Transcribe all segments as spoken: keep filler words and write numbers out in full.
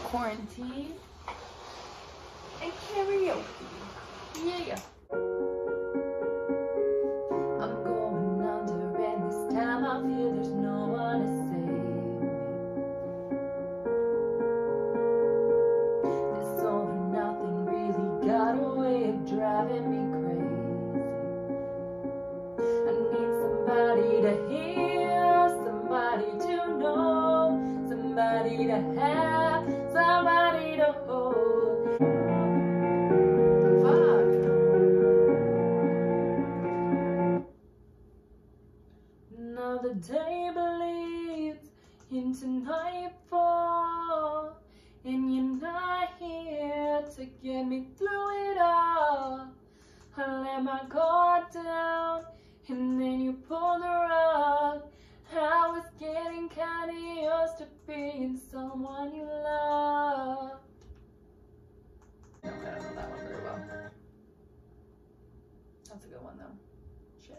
quarantine and karaoke. Yeah. I'm going under, and this time I feel there's no one to save me. This all or nothing really got a way of driving me crazy. I need somebody to hear, somebody to know, somebody to have, somebody to hold. Fuck. Now the day bleeds into nightfall, and you're not here to get me through it all. I let my guard down, and then you pulled the rug. I was getting kinda used to being someone you love. No, I don't know that one very well. That's a good one though. Shit.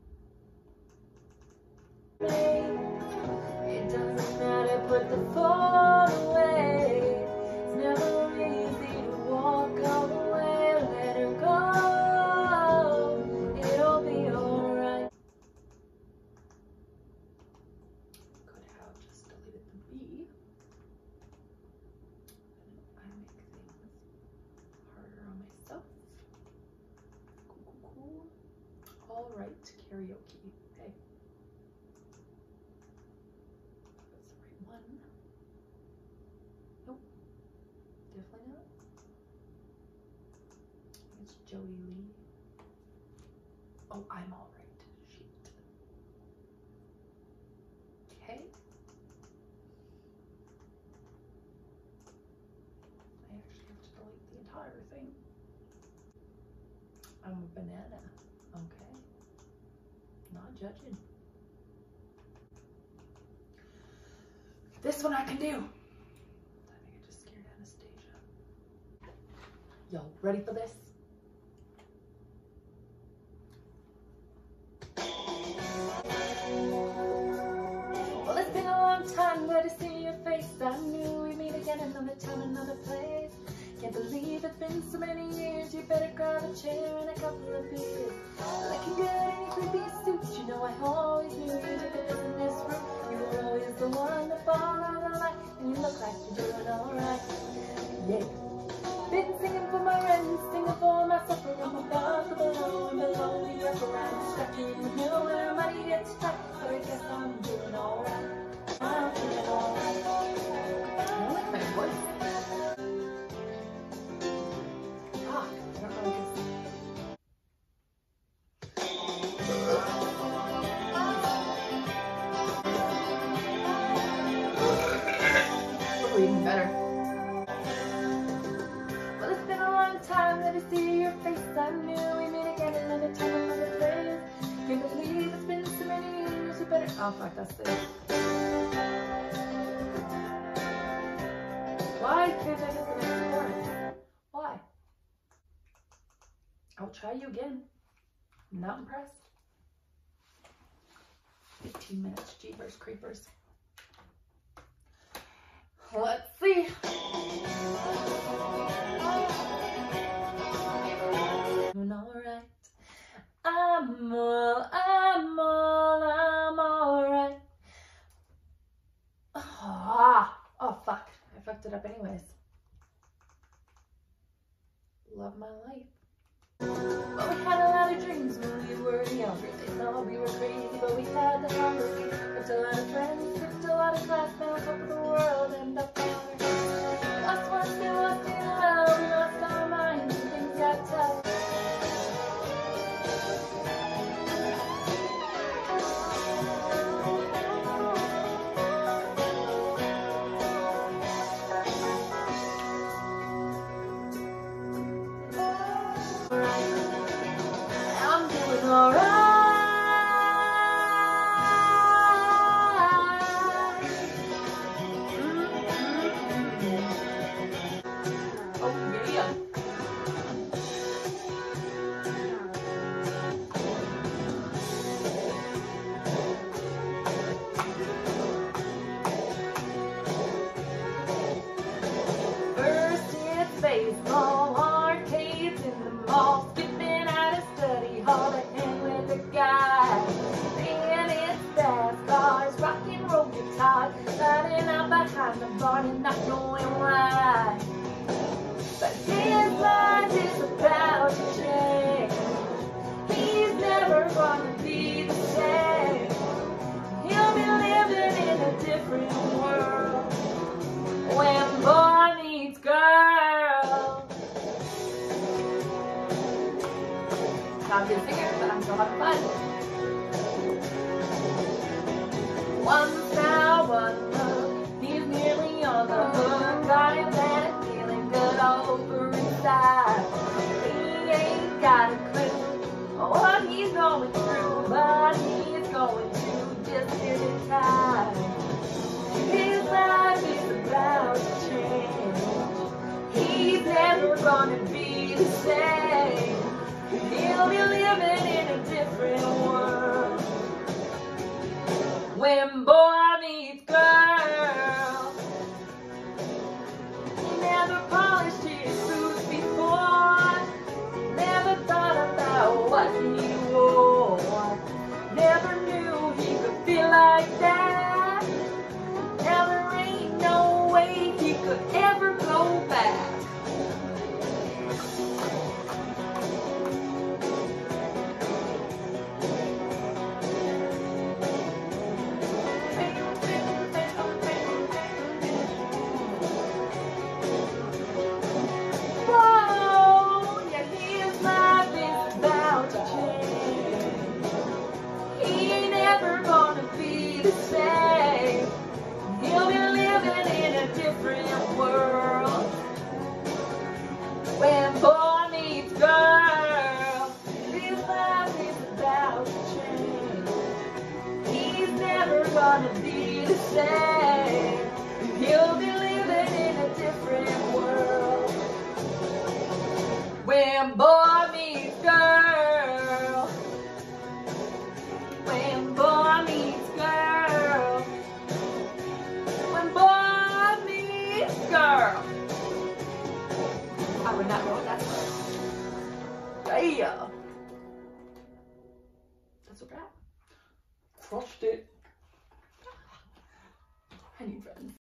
It doesn't matter, put the phone away. It's never easy to walk away. Let her go. It'll be alright. Could have just deleted the B. I make things harder on myself. Cool, cool, cool. All right, karaoke. Hey. That's the right one. Nope. Definitely not. It's Joey Lee. Oh, I'm all right. Shit. Okay. I actually have to delete the entire thing. I'm a banana. Okay. Not judging. This one I can do. I think I just scared Anastasia. Yo, ready for this? Well, it's been a long time, glad to see your face. I knew we'd meet again another time, another place. Can't believe it's been so many years. You better grab a chair and a couple of beers. Looking good in your creepy suit. You know I always knew you did it in this room. You were always the one to fall on the line, and you look like you're doing alright. Yeah. Been singing for my friends, singing for myself, around my bars below and below the upper end. Stuck in the middle where money gets tight, so I guess I'm doing alright. I'm doing alright. I like my voice. Ah, I don't know what this is. Probably even better. Well, it's been a long time that I see your face. I knew we meet again another time, another place. Can't believe it's been so many years. You better. Oh, fuck, that's this. Why can't I get the next chorus? Why? I'll try you again. Not impressed. fifteen minutes, jeepers creepers. Let's see. Doing alright. I'm all, I'm all, I'm alright. Ah, oh fuck. I fucked it up anyways. Love my life. But we had a lot of dreams when we were younger. They thought we were crazy, but we had the hunger. We kept a lot of friends, skipped a lot of class, now top of the world, and up on our heads. Lost one, still lost in love, we lost our minds, and things got tough. I'm doing alright. Mm-hmm. talk, running out behind the barn and not knowing why. But his life is about to change. He's never gonna be the same. He'll be living in a different world when boy meets girl. Not a good singer, but I'm still having fun. One style, one look, he's nearly on the hook. Got him that feeling good over inside. He ain't got a clue what he's going through, but he's going to just give it time. His life is about to change. He's never gonna be the same. He'll be living in a different world when boy meets girl. He never polished his boots before, never thought about what he wore, never knew he could feel like that. Now there ain't no way he could ever go back. The same. He'll be living in a different world when boy meets girl. His life is about to change. He's never gonna be the same. He'll be living in a different world when boy meets girl. When boy meets girl. When boy meets girl. I would not know what that was. Yeah. That's a wrap. Crushed it. I need rest.